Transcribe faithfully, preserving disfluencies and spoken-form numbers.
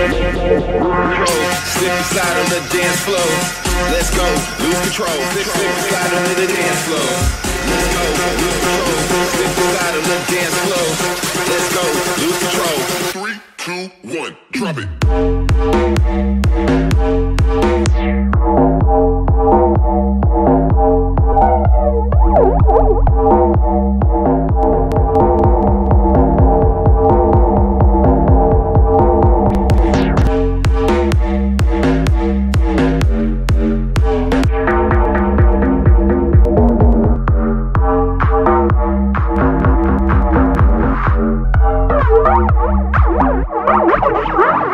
Slip and slide on the dance floor. Let's go, lose control. Slip, slip and slide on the dance floor. Let's go, lose control. Slip and slide on the dance floor. Let's go, lose control. Three, two, one, drop it. Wow.